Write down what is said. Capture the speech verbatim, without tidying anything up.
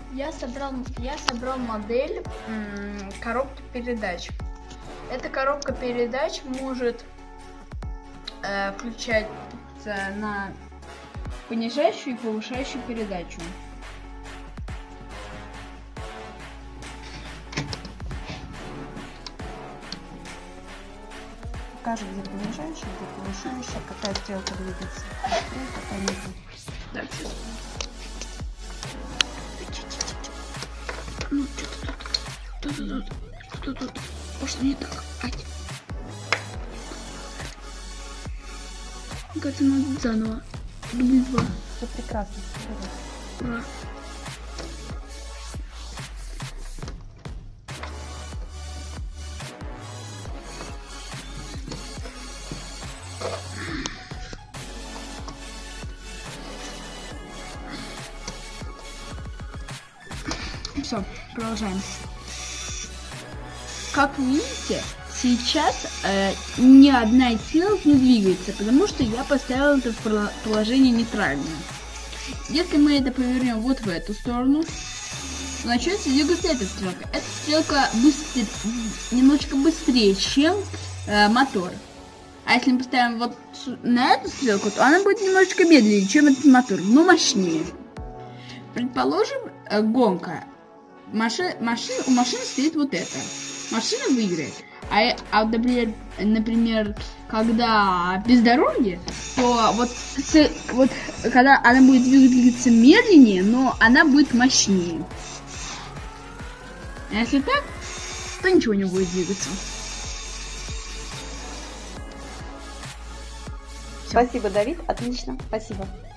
Я собрал, я собрал модель м, коробки передач. Эта коробка передач может э, включать э, на понижающую и повышающую передачу. Покажи, где понижающая, где повышающая, какая стрелка двигается. Какая нет. Так, сейчас. Ну, что-то тут. Что-то тут. Что тут? Может, не так. Ать. Мне кажется, надо заново. Дубль два. Все прекрасно. Ура. Все, продолжаем. Как вы видите, сейчас э, ни одна из стрелок не двигается, потому что я поставил это в положение нейтральное. Если мы это повернем вот в эту сторону, то начнется двигаться эта стрелка. Эта стрелка быстрее, немножечко быстрее, чем э, мотор. А если мы поставим вот на эту стрелку, то она будет немножечко медленнее, чем этот мотор, но мощнее. Предположим, э, гонка. Маши, машин, у машины стоит вот это. Машина выиграет. А, а например, например, когда бездорожье, то вот, с, вот когда она будет двигаться медленнее, но она будет мощнее. А если так, то ничего не будет двигаться. Спасибо, Давид. Отлично. Спасибо.